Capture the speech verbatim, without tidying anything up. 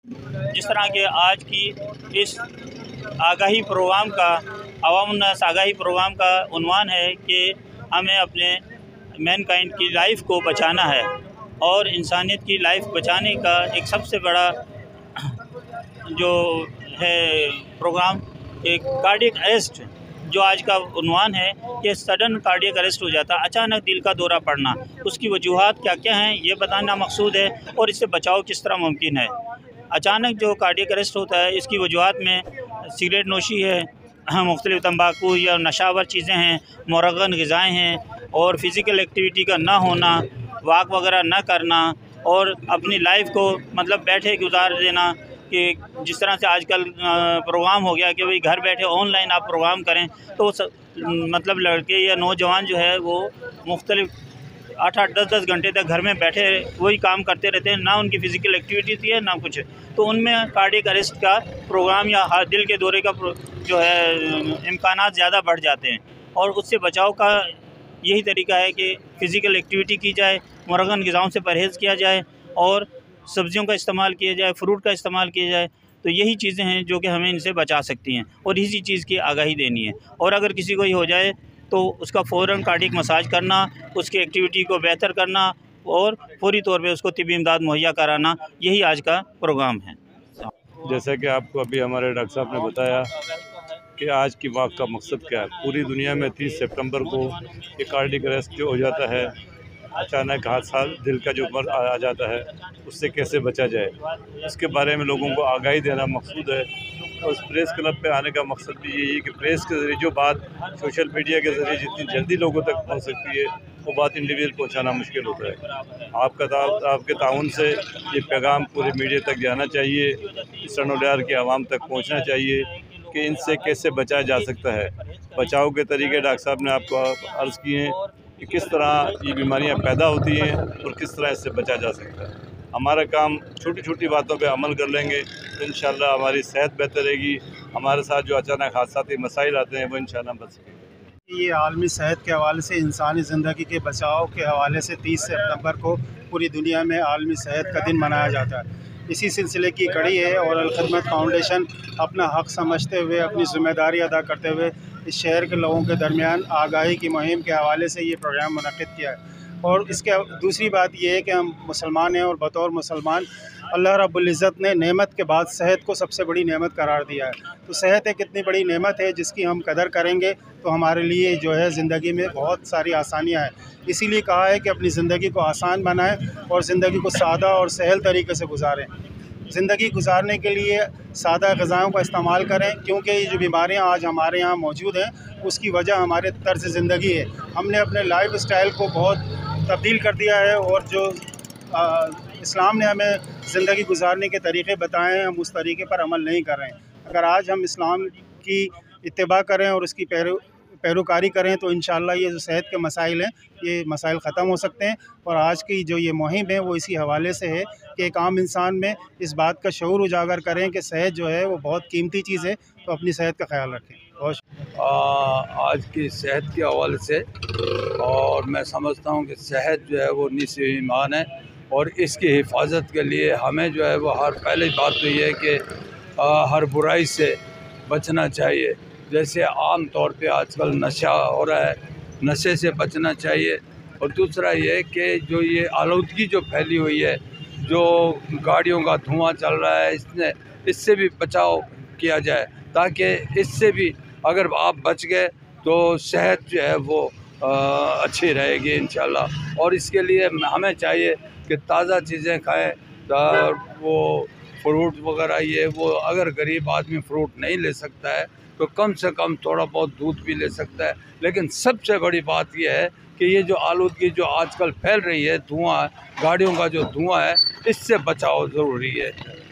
जिस तरह के आज की इस आगाही प्रोग्राम का अवाम उन्नास आगाही प्रोग्राम का उन्वान है कि हमें अपने मैनकाइंड की लाइफ को बचाना है और इंसानियत की लाइफ बचाने का एक सबसे बड़ा जो है प्रोग्राम एक कार्डियक अरेस्ट, जो आज का उन्वान है कि सडन कार्डियक अरेस्ट हो जाता, अचानक दिल का दौरा पड़ना, उसकी वजूहात क्या क्या हैं ये बताना मकसूद है और इससे बचाव किस तरह मुमकिन है। अचानक जो कार्डियक अरेस्ट होता है इसकी वजूहात में सिगरेट नोशी है, मुख्तलिफ तंबाकू या नशावर चीज़ें हैं, मुरगन ग़िज़ाएँ हैं और फ़िज़िकल एक्टिविटी का ना होना, वॉक वगैरह ना करना और अपनी लाइफ को मतलब बैठे गुजार देना कि जिस तरह से आजकल प्रोग्राम हो गया कि भाई घर बैठे ऑनलाइन आप प्रोग्राम करें, तो स, मतलब लड़के या नौजवान जो है वो मुख्तलिफ आठ आठ दस दस घंटे तक घर में बैठे वही काम करते रहते हैं, ना उनकी फ़िज़िकल एक्टिविटी होती है ना कुछ। तो उनमें कार्डियक अरेस्ट का प्रोग्राम या दिल के दौरे का जो है इम्कानात ज़्यादा बढ़ जाते हैं और उससे बचाव का यही तरीका है कि फ़िज़िकल एक्टिविटी की जाए, मुरगन ग़िज़ाओं से परहेज़ किया जाए और सब्ज़ियों का इस्तेमाल किया जाए, फ्रूट का इस्तेमाल किया जाए। तो यही चीज़ें हैं जो कि हमें इनसे बचा सकती हैं और इसी चीज़ की आगाही देनी है। और अगर किसी को ये हो जाए तो उसका फ़ौरन कार्डियक मसाज करना, उसकी एक्टिविटी को बेहतर करना और फौरी तौर पे उसको तिब्बी इमदाद मुहैया कराना, यही आज का प्रोग्राम है। जैसा कि आपको अभी हमारे डॉक्टर साहब ने बताया कि आज की वॉक का मकसद क्या है। पूरी दुनिया में तीस सितंबर को ये कार्डियक अरेस्ट जो हो जाता है, अचानक हादसा दिल का जो मर आ जाता है, उससे कैसे बचा जाए, उसके बारे में लोगों को आगाही देना मकसूद है। और उस प्रेस क्लब पे आने का मकसद भी यही है कि प्रेस के ज़रिए जो बात सोशल मीडिया के ज़रिए जितनी जल्दी लोगों तक पहुंच सकती है, वो बात इंडिविजुअल पहुंचाना मुश्किल होता है। आपका ता, आपके ताउन से ये पैगाम पूरे मीडिया तक जाना चाहिए, सनोलियार के आवाम तक पहुँचना चाहिए कि इनसे कैसे बचाया जा सकता है। बचाव के तरीके डॉक्टर साहब ने आपको अर्ज़ किए हैं कि किस तरह ये बीमारियां पैदा होती हैं और किस तरह इससे बचा जा सकता है। हमारा काम छोटी छोटी बातों पे अमल कर लेंगे तो इंशाल्लाह हमारी सेहत बेहतर रहेगी। हमारे साथ जो अचानक हादसाती मसाइल आते हैं वो इंशाल्लाह बच सकेंगे। ये आलमी सेहत के हवाले से इंसानी ज़िंदगी के बचाव के हवाले से तीस सितंबर को पूरी दुनिया में आलमी सेहत का दिन मनाया जाता है। इसी सिलसिले की कड़ी है और अल खिदमत फाउंडेशन अपना हक़ समझते हुए अपनी ज़िम्मेदारी अदा करते हुए इस शहर के लोगों के दरमियान आगाही की मुहिम के हवाले से ये प्रोग्राम मुनक़्क़िद किया है। और इसके दूसरी बात यह है कि हम मुसलमान हैं और बतौर मुसलमान अल्लाह रब्बुल इज़्ज़त ने नेमत के बाद सेहत को सबसे बड़ी नेमत करार दिया है। तो सेहत एक इतनी बड़ी नेमत है जिसकी हम कदर करेंगे तो हमारे लिए जो है ज़िंदगी में बहुत सारी आसानियाँ हैं। इसीलिए कहा है कि अपनी ज़िंदगी को आसान बनाएं और ज़िंदगी को सादा और सहल तरीके से गुजारें। ज़िंदगी गुजारने के लिए सादा ग़िज़ाओं का इस्तेमाल करें, क्योंकि ये जो बीमारियां आज हमारे यहाँ मौजूद हैं उसकी वजह हमारे तर्ज़ ज़िंदगी है। हमने अपने लाइफ स्टाइल को बहुत तब्दील कर दिया है और जो आ, इस्लाम ने हमें ज़िंदगी गुजारने के तरीक़े बताए हैं हम उस तरीक़े पर अमल नहीं कर रहे हैं। अगर आज हम इस्लाम की इत्तिबा करें और उसकी पैरो पैरोकारी करें तो इंशाअल्लाह ये जो सेहत के मसाइल हैं ये मसाइल ख़त्म हो सकते हैं। और आज की जो ये मुहिम है वो इसी हवाले से है कि एक आम इंसान में इस बात का शऊर उजागर करें कि सेहत जो है वो बहुत कीमती चीज़ है, तो अपनी सेहत का ख्याल रखें। आ, आज की सेहत के हवाले से और मैं समझता हूँ कि सेहत जो है वो निस्फ़ ईमान है और इसकी हिफाजत के लिए हमें जो है वो हर पहली बात तो ये है कि आ, हर बुराई से बचना चाहिए। जैसे आम तौर पे आजकल नशा हो रहा है, नशे से बचना चाहिए। और दूसरा ये कि जो ये आलूदगी जो फैली हुई है, जो गाड़ियों का धुआं चल रहा है, इसने इससे भी बचाव किया जाए ताकि इससे भी अगर आप बच गए तो सेहत जो है वो आ, अच्छी रहेगी इंशाल्लाह। और इसके लिए हमें चाहिए कि ताज़ा चीज़ें खाएं, वो फ्रूट वगैरह ये वो अगर गरीब आदमी फ्रूट नहीं ले सकता है तो कम से कम थोड़ा बहुत दूध भी ले सकता है। लेकिन सबसे बड़ी बात यह है कि ये जो आलूदगी जो आजकल फैल रही है, धुआं, गाड़ियों का जो धुआं है, इससे बचाव ज़रूरी है।